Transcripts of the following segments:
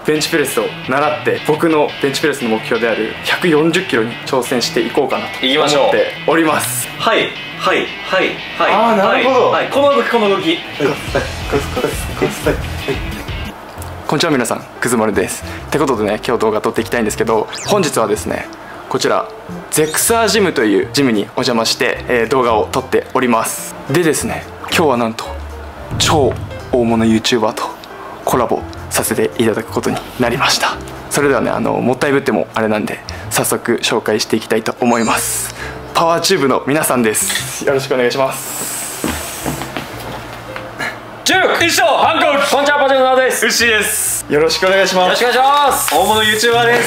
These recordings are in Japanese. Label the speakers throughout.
Speaker 1: ベンチプレスを習って僕のベンチプレスの目標である140キロに挑戦していこうかなと思っております。
Speaker 2: はいはいはいはい。
Speaker 1: ああ、なるほど。
Speaker 2: はい、この動きこの動き。
Speaker 1: こんにちは皆さん、くずまるです。ってことでね、今日動画撮っていきたいんですけど、本日はですね、こちらゼクサージムというジムにお邪魔して、動画を撮っております。でですね、今日はなんと超大物 YouTuber とコラボさせていただくことになりました。それではね、もったいぶってもあれなんで早速紹介していきたいと思います。パワーチューブの皆さんです。よろしくお願いします。
Speaker 2: 一緒ハンコこんにちは、パチェのなです。
Speaker 1: ウッシーです。よろしくお願いします。
Speaker 2: よろしくお願いします。大物 YouTuber です。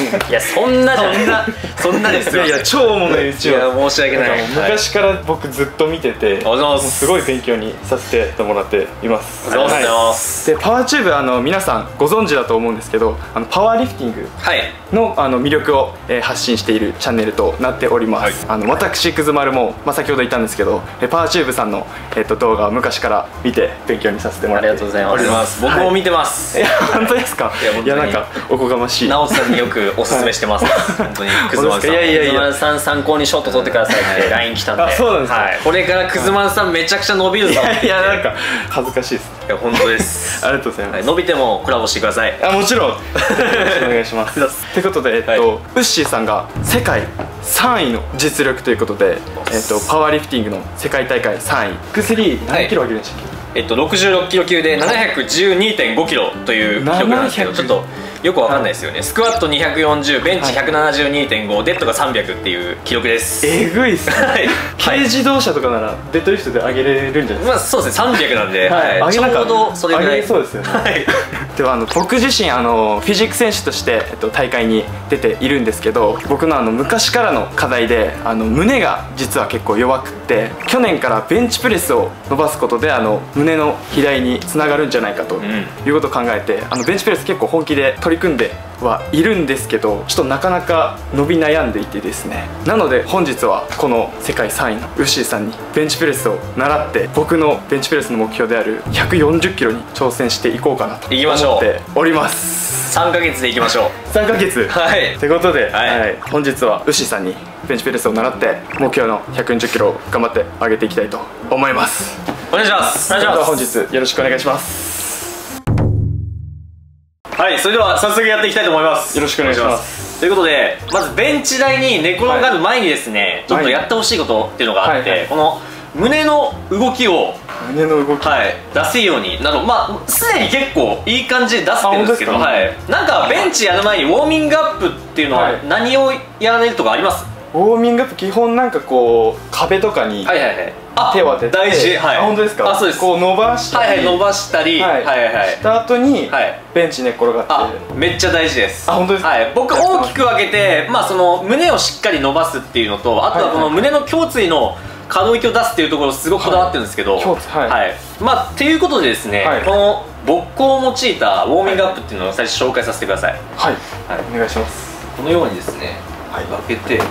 Speaker 2: いや、そんなじゃない。そんなですよ。
Speaker 1: いや超大物 YouTuber。
Speaker 2: いや、申し訳ない。
Speaker 1: 昔から僕ずっと見てて、すごい勉強にさせてもらっています。
Speaker 2: ありがとうございます。
Speaker 1: で、パワーチューブ皆さんご存知だと思うんですけど、パワーリフティングの魅力を発信しているチャンネルとなっております。私くずまるも先ほど言ったんですけど、パワーチューブさんの動画を昔から見て勉強にさせてもらって。
Speaker 2: ありがとうございます。僕も見てます。
Speaker 1: 本当ですか。いや、なんかおこがましい。
Speaker 2: 直人さんによくおすすめしてます。本当にくずまるさん。くずまるさん参考にショット撮ってくださいって LINE 来たんで。
Speaker 1: あ、そうなんですか。
Speaker 2: これからくずまるさんめちゃくちゃ伸びるぞ。
Speaker 1: いや、なんか恥ずかしいです。
Speaker 2: いや、本当です。
Speaker 1: ありがとうございます。
Speaker 2: 伸びてもコラボしてください。
Speaker 1: あ、もちろん。よろしくお願いします。ってことで、ウッシーさんが世界3位の実力ということで、パワーリフティングの世界大会3位。X3何キロ上げるんでしたっけ。
Speaker 2: 66キロ級で712.5キロという記録なんですけど、ちょっとよくわかんないですよね。スクワット240、ベンチ172.5、デッドが300っていう記録です。
Speaker 1: えぐいっすね。軽自動車とかならデッドリフトで上げれるんじゃないですか。
Speaker 2: まあそうですね、300なんでちょうどそれぐらい。
Speaker 1: そうですよね。では僕自身フィジーク選手として大会に出ているんですけど、僕の昔からの課題で胸が実は結構弱くって、去年からベンチプレスを伸ばすことで胸の肥大につながるんじゃないかということを考えて、ベンチプレス結構本気で取り組んではいるんですけど、ちょっとなかなか伸び悩んでいてですね。なので本日はこの世界3位のウッシーさんにベンチプレスを習って僕のベンチプレスの目標である140キロに挑戦していこうかなと思っております。
Speaker 2: 3ヶ月でいきましょう。
Speaker 1: 3ヶ月。
Speaker 2: はい。
Speaker 1: ということで、本日はウッシーさんにベンチプレスを習って目標の140キロを頑張って上げていきたいと思います。
Speaker 2: お願いします。
Speaker 1: それでは本日よろしくお願いします。
Speaker 2: はい、それでは早速やっていきたいと思います。
Speaker 1: よろしくお願いします。
Speaker 2: ということで、まずベンチ台に寝転がる前にですね、ちょっとやってほしいことっていうのがあって、この胸の動きを出せるように、すでに結構いい感じで出せてるんですけど、なんかベンチやる前にウォーミングアップっていうのは何をやられるとかあります？
Speaker 1: ウォーミングアップ基本なんかこう壁とかに手を当てて、
Speaker 2: 大事。
Speaker 1: あ、本当ですか。
Speaker 2: あ、そうです。
Speaker 1: こう伸ばしたり、した後にベンチ寝っ転がって。
Speaker 2: めっちゃ大事です。
Speaker 1: あ、本当ですか。
Speaker 2: 僕大きく分けて、その胸をしっかり伸ばすっていうのと、あとはこの胸の胸椎の可動域を出すっていうところをすごくこだわってるんですけど、っていうことでですね、この勃起を用いたウォーミングアップっていうのを最初紹介させてください。
Speaker 1: はい、お願いします。
Speaker 2: このようにですね、分けて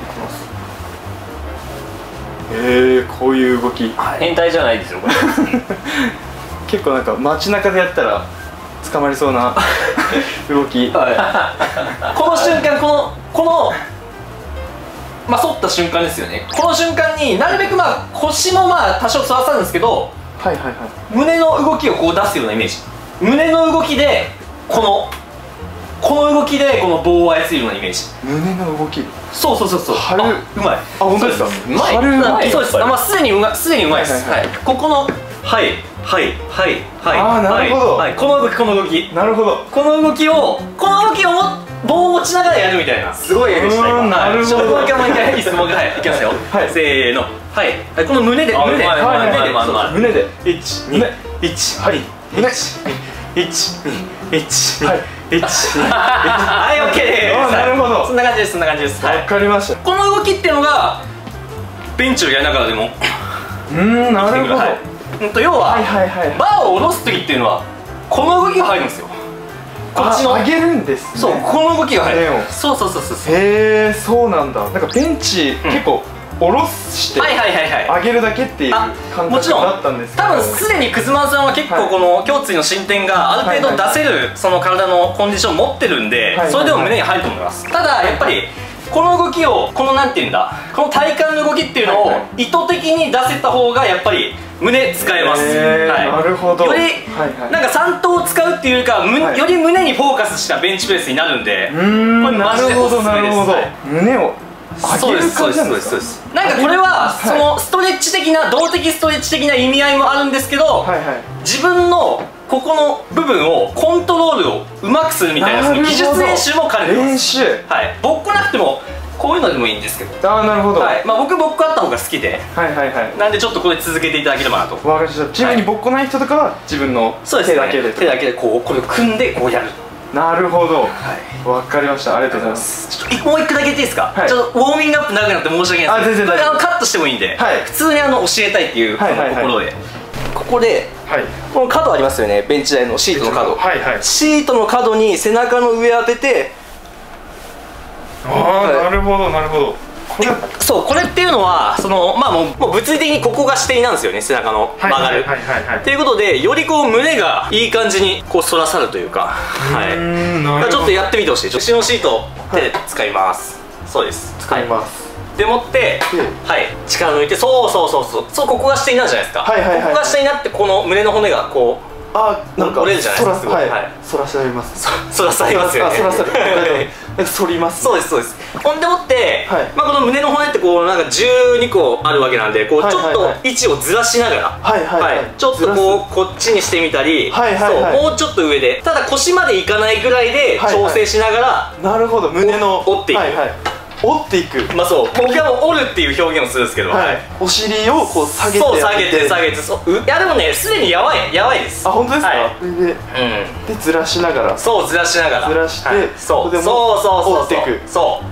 Speaker 1: こういう動き
Speaker 2: 変態じゃないですよこれ。
Speaker 1: 結構なんか街中でやったら捕まりそうな動き。こ
Speaker 2: の瞬間、この反った瞬間ですよね。この瞬間になるべく腰も多少反らさるんですけど、胸の動きをこう出すようなイメージ。胸の動きでこの動きでこの棒を操るようなイメージ。
Speaker 1: 胸の動き。
Speaker 2: そう。
Speaker 1: 張る。
Speaker 2: うまい。あ、
Speaker 1: 本当ですか。
Speaker 2: 張る動き。そうです。すでにうまいです。ここの
Speaker 1: あ、なるほど。
Speaker 2: この動き。
Speaker 1: なるほど。
Speaker 2: この動きを棒を持ちながらやるみたいな。すごい絵でした。
Speaker 1: なるほど。
Speaker 2: もう一回いきますよ。せーの。この胸で。
Speaker 1: 胸で。
Speaker 2: 1、2、はい、オッケーです。
Speaker 1: なるほど。
Speaker 2: そんな感じです。
Speaker 1: わかりました。
Speaker 2: この動きっていうのがベンチをやりながらでも。
Speaker 1: なるほど。
Speaker 2: 要はバーを下ろす時っていうのはこの動きが入るんですよ。こっちの
Speaker 1: 上げるんですね。
Speaker 2: そう、この動きが入る。そう。
Speaker 1: へえ、そうなんだ。なんかベンチ結構下ろして上げるだけっていう感覚だったんですけど、
Speaker 2: 多分すでにくずまんさんは結構この胸椎の伸展がある程度出せるその体のコンディションを持ってるんで、それでも胸に入ると思います。ただやっぱりこの動きを、このなんていうんだ、この体幹の動きっていうのを意図的に出せた方がやっぱり胸使えます。
Speaker 1: なるほど。
Speaker 2: よりなんか3頭を使うっていうか、より胸にフォーカスしたベンチプレスになるんで、これマジでおすすめです。
Speaker 1: 胸を上げる感じなんですか？
Speaker 2: なんかこれはそのストレッチ的な、動的ストレッチ的な意味合いもあるんですけど、自分のここの部分をコントロールをうまくするみたいな、その技術練習も兼ねてます。練習、はい、ぼっこなくてもこういうのでもいいんですけど。
Speaker 1: ああ、なるほど。はい、
Speaker 2: まあ僕ぼっこあった方が好きで、なんでちょっとこれ続けていただければなと。
Speaker 1: わかりました。ちなみにぼっこない人とかは自分の手だけで、
Speaker 2: 手だけでこうこれを組んでこうやる。
Speaker 1: なるほど、わかりました。ありがとうございます。
Speaker 2: ちょっともう一個だけ言っていいですか？ちょっとウォーミングアップ長くなって申し訳ないですけど、これカットしてもいいんで、普通に教えたいっていうところで、ここでこの角ありますよね、ベンチ台のシートの角、シートの角に背中の上当てて、
Speaker 1: ああ、なるほどなるほど。
Speaker 2: そう、これっていうのはそのまあもう物理的にここが支点なんですよね、背中の曲がるっていうことで、よりこう胸がいい感じにこう反らさるというか、ちょっとやってみてほしい。後ろのシートを手で使います。そうです、
Speaker 1: 使います。
Speaker 2: でもって力抜いて、そうここが支点になるじゃないですか。ここが支点になって、この胸の骨がこうなんか折れるじゃないですか。
Speaker 1: 反らされます。
Speaker 2: 反らされますよね。
Speaker 1: 反ります。
Speaker 2: そうですそうです。ほんでもってこの胸の骨ってこうなんか12個あるわけなんで、こうちょっと位置をずらしながら、ちょっとこうこっちにしてみたり、もうちょっと上で、ただ腰までいかないぐらいで調整しながら、なるほど、胸の折っていく。
Speaker 1: 折っていく。
Speaker 2: まあそう、僕はもう折るっていう表現をするんですけど、
Speaker 1: お尻をこう下げて、
Speaker 2: そう下げて下げて、いやでもね、すでにやばいです。
Speaker 1: あ、本当ですか？でずらしながら、
Speaker 2: そうずらしながら、
Speaker 1: ずらして、
Speaker 2: そう折っていく。そう、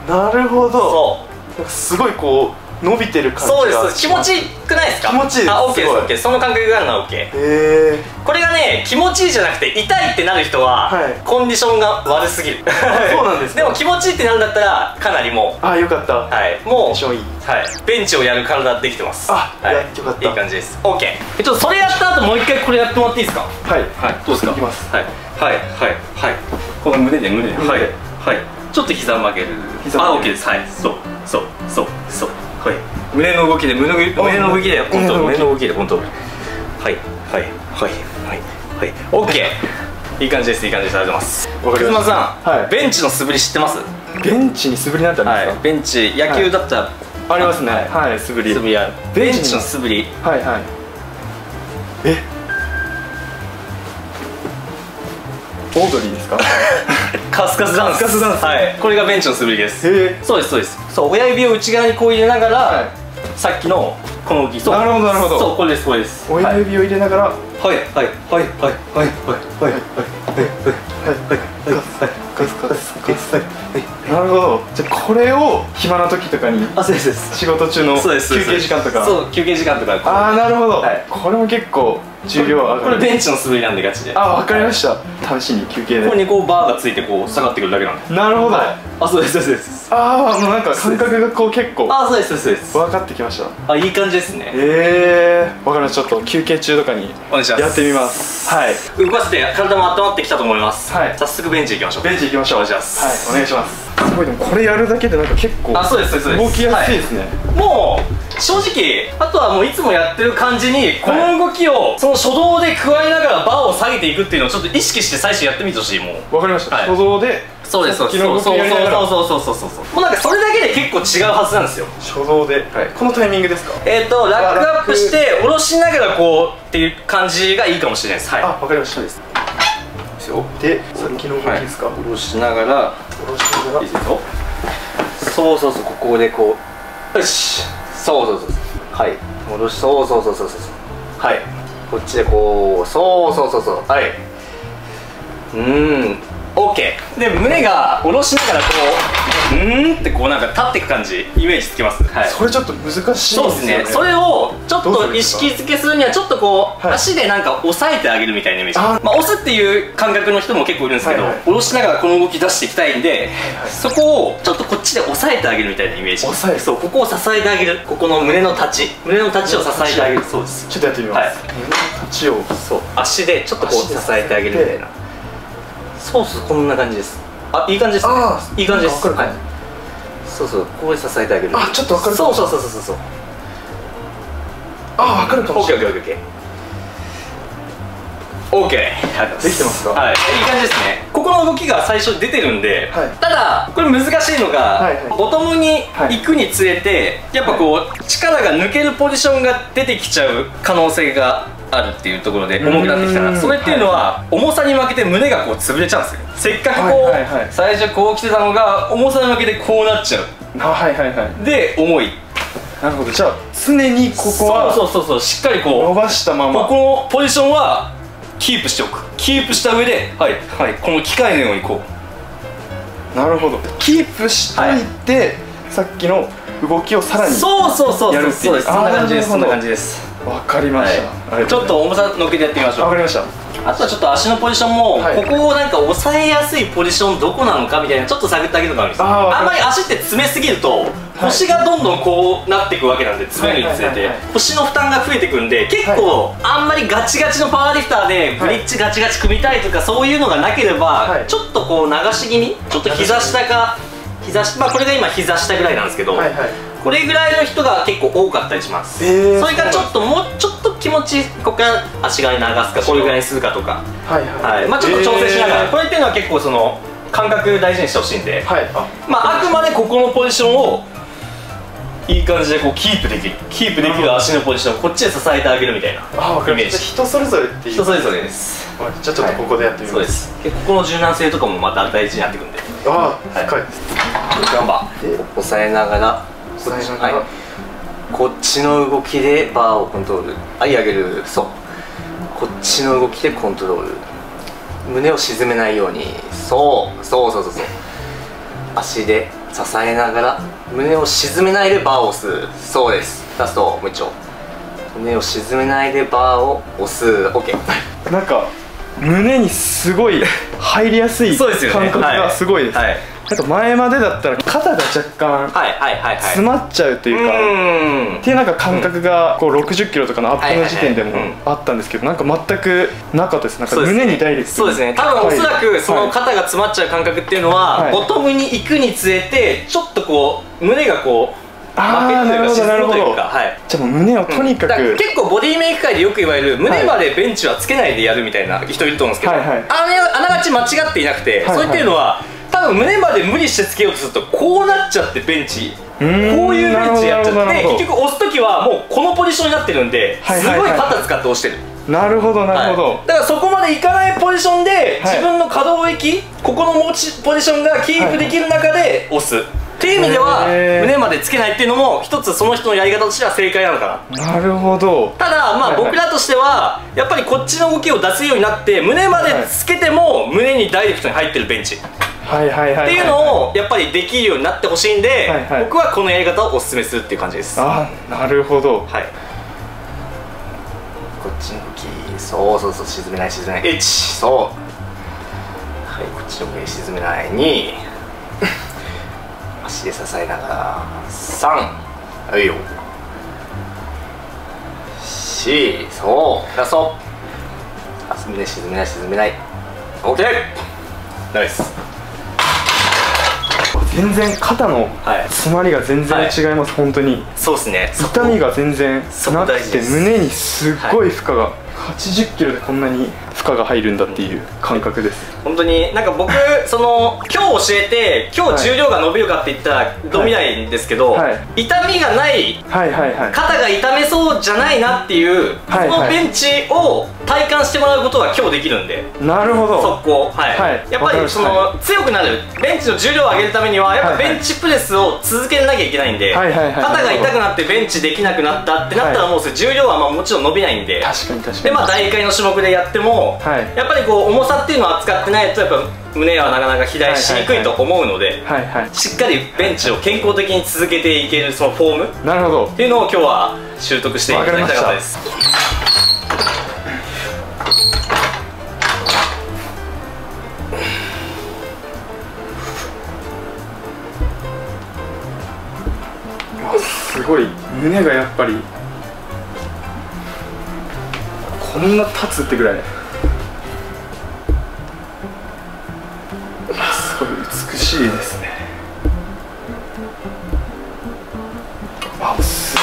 Speaker 1: なるほど。すごいこう伸びてる感じが。
Speaker 2: そうです。気持ちいいくないですか？
Speaker 1: 気持ちいいです。
Speaker 2: あ、オッケーです、オッケー。その感覚があるのはオッケー。これがね、気持ちいいじゃなくて痛いってなる人はコンディションが悪すぎる。
Speaker 1: そうなんです。
Speaker 2: でも気持ちいいってなるんだったらかなりもう、
Speaker 1: あ、よかった。
Speaker 2: もうベンチをやる体できてます。あ、よかった。いい感じです。オッケー。ちょっとそれやった後もう一回これやってもらっていいですか？はい、どうですか？いきます。この胸でちょっと膝曲げる。あ、オッケーです。そう。胸の動きでコントロール。胸の動きでコントロール。オッケー。いい感じです。ありがとうございます。くずまさん、ベンチの素振り知ってます？
Speaker 1: ベンチに素振りなんてあるんですか？
Speaker 2: ベンチ、野球だったら
Speaker 1: ありますね。はい、素振り。
Speaker 2: ベンチの素振り。
Speaker 1: オードリーですか？
Speaker 2: カスカスダンス。これがベンチの素振りです。そうです。そう、親指を内側にこう入れながら、さっきのこの動き。
Speaker 1: なるほど。
Speaker 2: そう、これです。
Speaker 1: 親指を入れながら、なるほど。じゃあこれを暇な時とかに、仕事中の休憩時間とか、
Speaker 2: 休憩時間とか。
Speaker 1: ああ、なるほど。これも結構重量上がる。
Speaker 2: これベンチの素振りなんでガチで。
Speaker 1: あ、わかりました。試しに休憩で。
Speaker 2: ここにこうバーがついてこう下がってくるだけなんで。
Speaker 1: なるほど。
Speaker 2: あ、そうです。
Speaker 1: ああ、もうなんか感覚がこう結構。
Speaker 2: あ、そうです。
Speaker 1: 分かってきました。
Speaker 2: あ、いい感じですね。
Speaker 1: わかりました。ちょっと休憩中とかにやってみます。
Speaker 2: 動かして体も温まってきたと思います。早速ベンチ行きましょう。お願いします。
Speaker 1: お願いします。すごい、でもこれやるだけでなんか結構動きやすいですね。
Speaker 2: もう正直あとはもういつもやってる感じに、この動きをその初動で加えながらバーを下げていくっていうのをちょっと意識して最初やってみてほしい。もう
Speaker 1: わかりました。初動で、
Speaker 2: そうもうなんかそれだけで結構違うはずなんですよ。
Speaker 1: 初動でこのタイミングですか？
Speaker 2: ラックアップして下ろしながらこうっていう感じがいいかもしれないです。
Speaker 1: あ、わかりました。で、さっきの動きですか？
Speaker 2: 下ろしながら、いいですよ。そうここでこう、よし、そう戻し、そうこっちでこう、そうオッ OK で胸が下ろしながらこうってこうなんか立っていく感じイメージつきます。はい、
Speaker 1: それちょっと難しいですよね。
Speaker 2: そうですね。それをちょっと意識づけするにはちょっとこう、足でなんか押さえてあげるみたいなイメージ。まあ押すっていう感覚の人も結構いるんですけど、下ろしながらこの動き出していきたいんで、そこをちょっとこっちで押さえてあげるみたいなイメージ。押さえ、そう、ここを支えてあげる。ここの胸の立ちを支えてあげる。そうです。
Speaker 1: ちょっとやってみます。胸の立ちを、
Speaker 2: そう、足でちょっとこう支えてあげるみたいな。そうそう、こんな感じです。あ、いい感じですね。いい感じです。はい。そうそう、ここで支えてあげる。
Speaker 1: あ、ちょっと分かる。
Speaker 2: そう。
Speaker 1: あ、分かるかもしれない。
Speaker 2: OK。
Speaker 1: できてますか？
Speaker 2: はい、いい感じですね。ここの動きが最初出てるんで、ただこれ難しいのが、ボトムに行くにつれてやっぱこう力が抜けるポジションが出てきちゃう可能性があるっていうところで重くなってきたら、それっていうのは重さに負けて胸がこう潰れちゃうんですよ。せっかくこう最初こう来てたのが重さに負けてこうなっちゃう。で重い。
Speaker 1: なるほど。じゃあ常にここは
Speaker 2: そうしっかりこう
Speaker 1: 伸ばしたまま
Speaker 2: ここのポジションはキープしておく。キープした上でこの機械のようにこ
Speaker 1: う。なるほど。キープしといて、さっきの動きをさらにやるっていう。
Speaker 2: そんな感じです。そんな感じです。
Speaker 1: わかりました。
Speaker 2: ちょっと重さ乗っけてやってみましょう。
Speaker 1: わかりました。
Speaker 2: あとはちょっと足のポジションも、ここをなんか押さえやすいポジションどこなのかみたいなちょっと探ってあげるのがあるんですよ。あんまり足って詰めすぎると腰がどんどんこうなっていくわけなんで、詰めるにつれて腰の負担が増えてくんで、結構あんまりガチガチのパワーリフターでブリッジガチガチ組みたいとかそういうのがなければ、ちょっとこう流し気味、ちょっと膝下かまあこれが今膝下ぐらいなんですけど、これぐらいの人が結構多かったりします。それがちょっともうちょっと気持ちここから足側に流すかこれぐらいにするかとか、まあちょっと調整しながら、これっていうのは結構その感覚大事にしてほしいんで、まああくまでここのポジションをいい感じでこうキープできる足のポジションをこっちで支えてあげるみたいなイメージ。
Speaker 1: 人それぞれっていう。
Speaker 2: 人それぞれです。
Speaker 1: じゃあちょっとここでやってみます。
Speaker 2: そうです。ここの柔軟性とかもまた大事になってくるんで。
Speaker 1: ああ、深いです。
Speaker 2: ガンバ押さえながら、こっちの動きでバーをコントロール。上げる。そう、こっちの動きでコントロール。胸を沈めないように。そう足で支えながら胸を沈めないでバーを押す。そうです。ラストもう一丁。胸を沈めないでバーを押す。 OK。
Speaker 1: なんか胸にすごい入りやすい感覚がすごいです。なんか前までだったら肩が若干詰まっちゃうというかっていうなんか感覚がこう60キロとかのアップの時点でもあったんですけど、なんか全くなかったです。なんか胸にダイレクト。そうですね。多分おそらくその肩が詰まっちゃう感覚っていうのはボトムに行くにつれてちょっとこう胸がこう負けるというか沈むというか、じゃあもう胸をとにかく結構ボディメイク界でよく言われる胸までベンチはつけないでやるみたいな人いると思うんですけど、あながち間違っていなくて、そうっていうのは多分胸まで無理してつけようとするとこうなっちゃってベンチこういうベンチやっちゃって結局押す時はもうこのポジションになってるんですごい肩使って押してる。なるほどなるほど。だからそこまでいかないポジションで自分の可動域ここのポジションがキープできる中で押すっていう意味では胸までつけないっていうのも一つその人のやり方としては正解なのかな。なるほど。ただまあ僕らとしてはやっぱりこっちの動きを出せるようになって胸までつけても胸にダイレクトに入ってるベンチっていうのをやっぱりできるようになってほしいんで、僕はこのやり方をおすすめするっていう感じです。あ、なるほど。はい、こっちの動きそう沈めない1そう、はい、こっちの動き沈めない2足で支えながら3はいよ4そうラスト沈めない OK ナイス。全然肩の詰まりが全然違います。本当にそうですね。痛みが全然なくて胸にすっごい負荷が80キロでこんなに負荷が入るんだっていう感覚です。本当になんか僕その今日教えて今日重量が伸びるかって言ったら伸びないんですけど、痛みがない肩が痛めそうじゃないなっていうこのベンチを体感してもらうことは今日できるんで。なるほど。速攻やっぱりその強くなるベンチの重量を上げるためにはやっぱベンチプレスを続けなきゃいけないんで、肩が痛くなってベンチできなくなったってなったらもう重量はもちろん伸びないんで。確かにでまあ大会の種目でやってもやっぱりこう重さっていうのを扱って
Speaker 2: ないとやっぱ胸はなかなか肥大しにくいと思うので、しっかりベンチを健康的に続けていけるそのフォームっていうのを今日は習得していただきたかったです。
Speaker 1: すごい胸がやっぱりこんな立つってぐらいすごい美しいですね。あ、す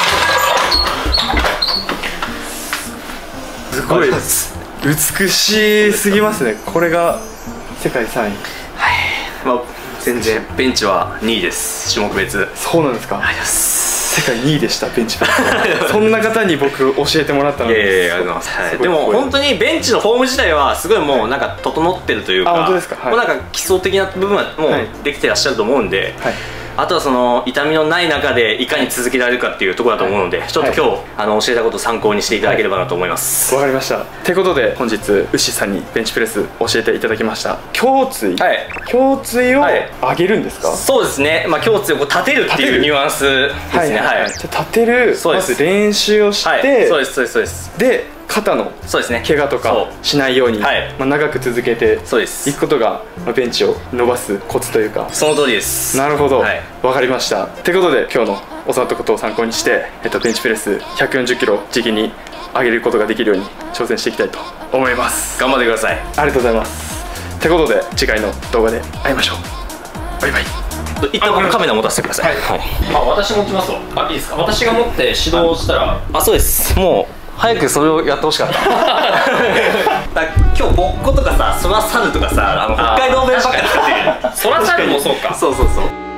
Speaker 1: ごい美しすぎますね。これが世界3位。はい、
Speaker 2: まあ全然ベンチは2位です。種目別。
Speaker 1: そうなんですか。世界2位でした。ベンチそんな方に僕教えてもらったので。
Speaker 2: いやいや、ありがとうございます。でも本当にベンチのフォーム自体はすごいもうなんか整ってるというか、
Speaker 1: 本当ですか。
Speaker 2: もうなんか基礎的な部分はもうできてらっしゃると思うんで、あとはその痛みのない中でいかに続けられるかっていうところだと思うので、ちょっと今日教えたことを参考にしていただければなと思います。
Speaker 1: わかりました。ってことで本日ウッシーさんにベンチプレス教えていただきました。胸椎、胸椎を上げるんですか。
Speaker 2: そうですね。まあ胸椎をこう立てるっていうニュアンスですね。はい。
Speaker 1: じゃ立てるまず練習をして、
Speaker 2: そうですそうですそうです。
Speaker 1: で肩の怪我とかしないように長く続けていくことがベンチを伸ばすコツというか。
Speaker 2: その通りです。
Speaker 1: なるほど、分かりました。ってことで今日の教わったことを参考にして、ベンチプレス140キロ時期に上げることができるように挑戦していきたいと思います。
Speaker 2: 頑張ってください。
Speaker 1: ありがとうございます。ってことで次回の動画で会いましょう。バイバイ。
Speaker 2: 一旦カメラ持たせてください。あ、私持ちますわ。あ、いいですか。私が持って指導したら。あ、そうです。もう早くそれをやってほしかった。今日ボッコとかさ、ソラサルとかさ、北海道弁ばっかり使ってる。ソラサルもそうか。そうそうそう。